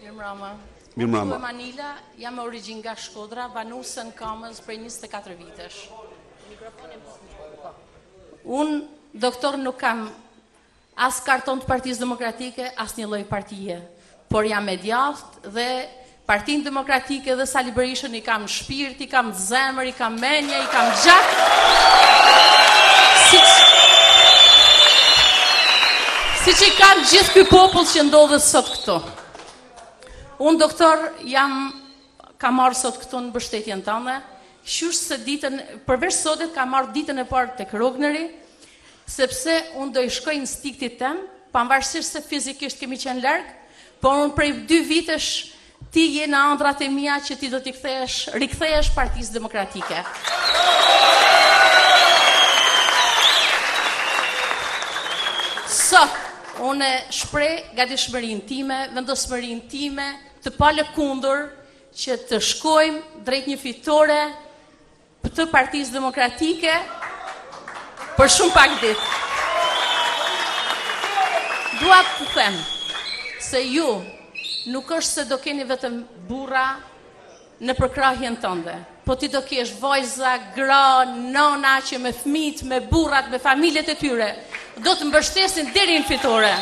Mirëmbrëma. Mirëmbrëma. Unë Manila, jam me origjinë nga Shkodra, banuse në Kamës prej 24 vitesh. Unë, doktor, nuk kam as karton të Partisë Demokratike, as një lloj partije, por jam e djathtë dhe Partinë Demokratike dhe Sali Berishën i kam shpirt, i kam zemër, i kam mendje, i kam gjak. Siç i kam gjithë ky popull që ndodhet sot këtu. Unë, doktor, kam marrë sot këtu në mbështetjen tënde, qysh se ditën, përveç sotit, kam marrë ditën e parë tek Rogneri, sepse unë do i shkoj në stiktit tem, pavarësisht se fizikisht kemi qenë larg, por unë prej 2 vitesh ti je në ëndrat e mia që ti do t'i rikthehesh Partisë Demokratike. Sot, unë shpreh gatishmërinë time, vendosmërinë time, të palëkundur që të shkojmë drejt një fitore të Partisë Demokratike për shumë pak ditë. Dua të them se ju nuk është se do keni vetëm burra në përkrahjen tënde, po ti do kesh vajza, gra, nona që me fëmijët, me burrat, me familjet e tyre, do të mbështesin deri në fitore.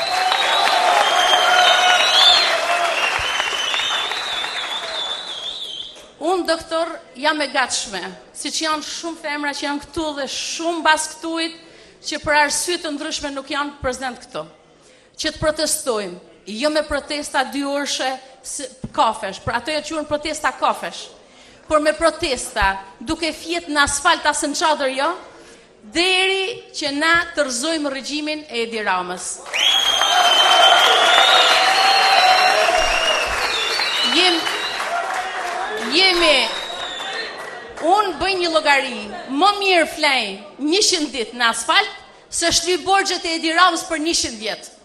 Unë, doktor, jam e gatshme, siç janë shumë femra që janë këtu dhe shumë mbas këtuit që për arsye të ndryshme nuk janë prezent këtu. Që të protestojmë, jo me protesta 2 orëshe kafesh, për ato e quhen protesta kafesh, por me protesta duke fjet në asfalt asë në çadër jo, deri që na të rrëzojmë regjimin e Edi Ramës. Unë bëj një llogari, më mirë flej 100 ditë në asfalt, se shlyj borxhet e Edi Ramës për 100 vjet.